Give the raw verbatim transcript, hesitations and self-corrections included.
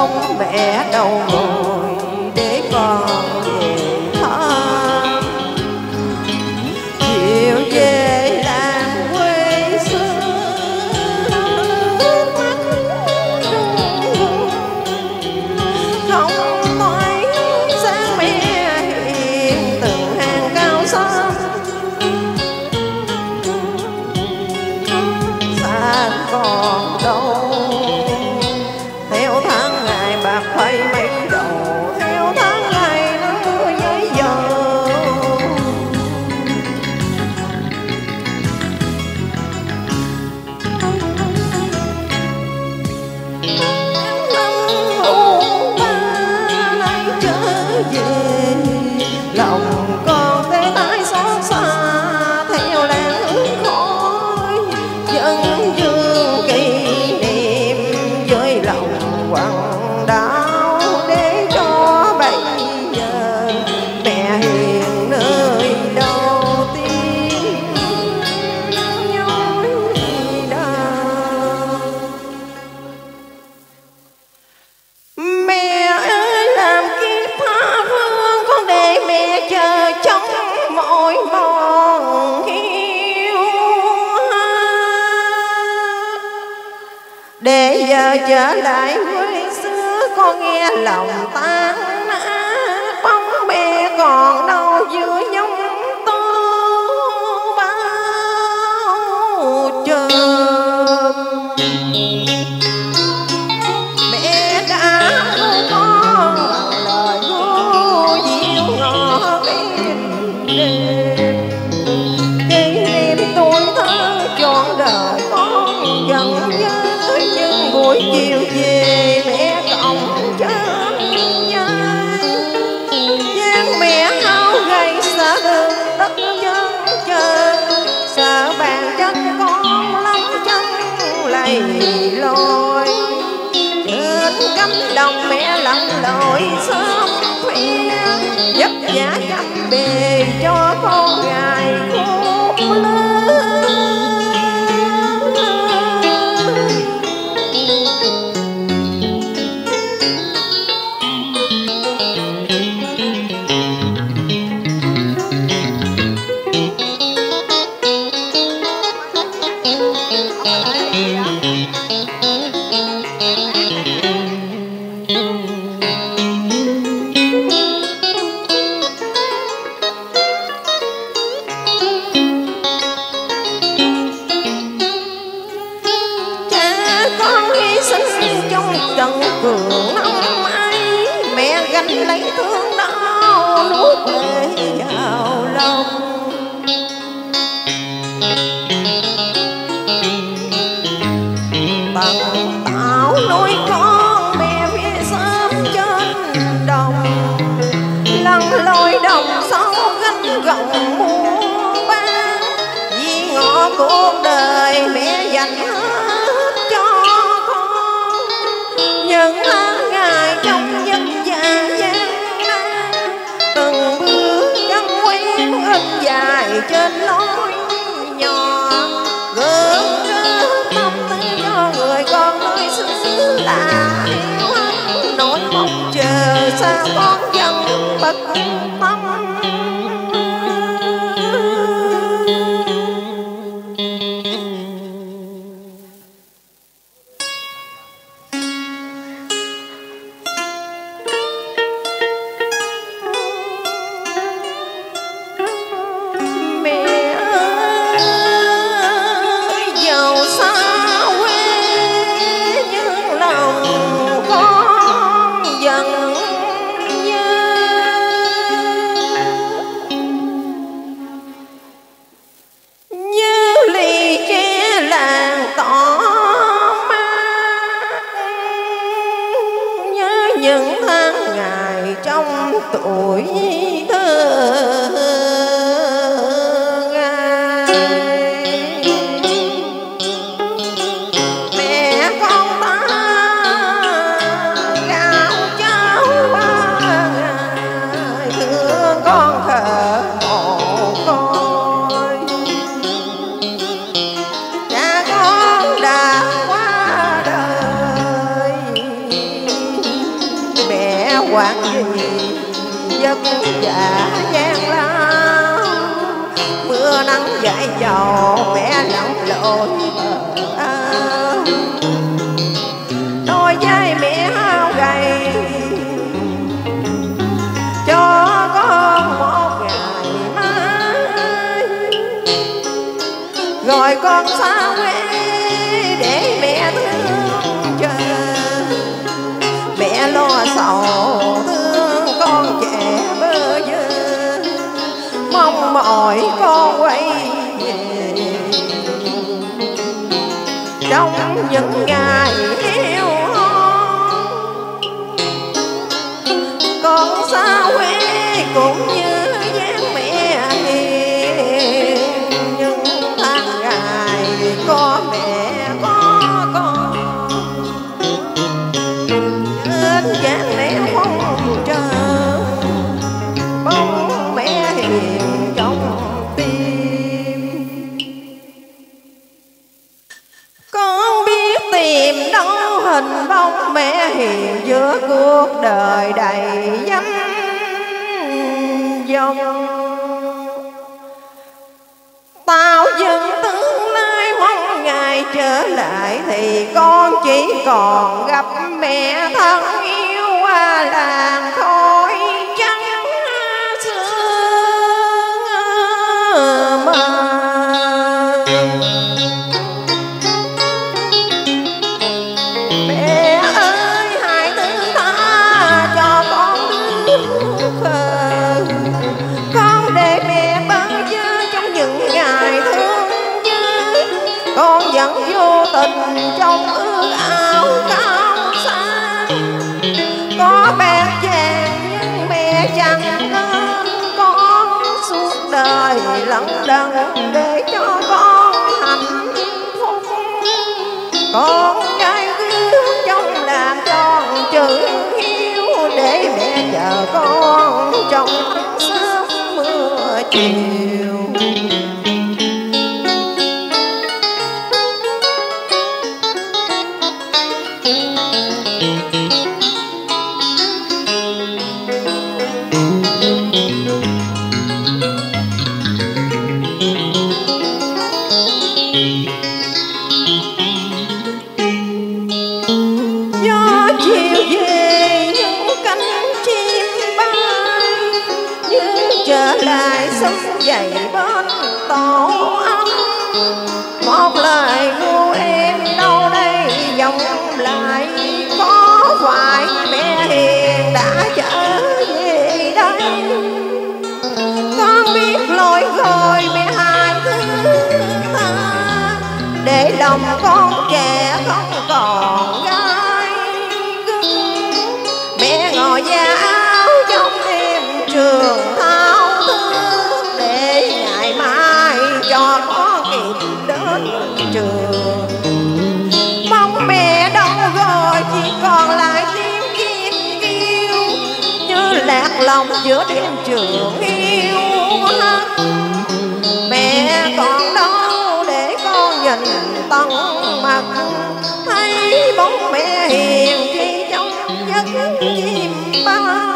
bóng mẹ đâu ngồi để con về thăm. Chiều về làng quê xưa mắt không thấy sáng mẹ hiện từng hàng cao xăm. Xa còn đâu theo tháng ngày bạc phây mấy đầu, theo tháng ngày nó giấy dầu. Lòng con thế tái xót xa theo làng hướng khói, dân dương kỷ niệm với lòng quặn đau để cho bây giờ mẹ hiền nơi đầu tiên nhói đau. Mẹ ơi làm kiếp tha phương, con để mẹ chờ trong mỗi mòn hiu, để giờ trở lại quê xưa con nghe lòng tan nát. Bóng mẹ còn đâu giữa giông tố bao trùm. Mẹ đã nuôi con lời ru dịu ngọt êm đềm, kỷ niệm tuổi thơ trọn đời con gần nhớ. Nhưng buổi chiều về mẹ cổng chân nhai, gian mẹ hao gầy sợ đường đất chân chờ, sợ bàn chân con lắm chân lầy loi. Trên cánh đồng mẹ lặn lội sớm khuya, vất vả chăm bề cho con gái khôn lớn. Trần cường năm ấy mẹ gánh lấy thương đau nuốt về vào lòng. Bằng tảo nuôi con mẹ phía sớm trên đồng, lăn lôi đồng sâu gánh gồng muôn ban. Vì ngõ cuộc đời mẹ dành hết cho con, những tháng ngày trong dân già gian nan. Từng bước chân quen in dài trên lối nhỏ, gương rớt tâm tư cho người con nơi xứ lạ. Nỗi mong chờ xa con dân bất tâm. Những tháng ngày trong tuổi thơ ngày, mẹ con ta gạo cháo ba ngày, thương con khờ mồ côi. Cha con đã qua đời quản gì vất vả gian lao, mưa nắng dãi dầu mẹ lặn lội bờ. Đôi vai mẹ hao gầy cho con một ngày mai, rồi con xa quê để mẹ thương chờ. Mẹ lo sầu thương con trẻ bơ vơ, mong mỏi con quay về trong những ngày hiu hon. Con xa quê cũng như dáng mẹ hiền, những tháng ngày có mẹ có con trên dáng lẽ mong chờ, bóng mẹ hiền trong tim. Con biết tìm đâu hình bóng mẹ hiền giữa cuộc đời đầy danh vọng. Tao dựng tương lai mong ngày trở lại thì con chỉ còn gặp mẹ thân yêu qua làng khói trắng sương mờ. Mẹ ơi hãy thứ tha cho con đứa khờ, con để mẹ bơ vơ trong những ngày thương nhớ. Con vẫn vô tình trong ước ao cao xa, có bạc vàng nhưng mẹ chẳng nên con suốt đời lận đận để cho con hạnh phúc. Con trai gương trong làm tròn chữ hiếu để mẹ chờ con trong nắng sớm mưa chiều. Gió chiều về những cánh chim bay, như trở lại sống dậy bên tổ ấm. Một lời ru em đâu đây vọng lại, có phải mẹ hiền đã trở về đây? Con biết lỗi rồi mẹ hãy thứ tha, để lòng con trẻ không còn gai gừng. Mẹ ngồi da áo trong đêm trường thao thức, để ngày mai cho con kịp đến trường. Mong mẹ đâu rồi chỉ còn lại tiếng chim kêu, như lạc lòng giữa đêm trường hiu hắt. Mẹ còn đâu để con nhìn tận mặt, thấy bóng mẹ hiền chỉ trong giấc chim bao.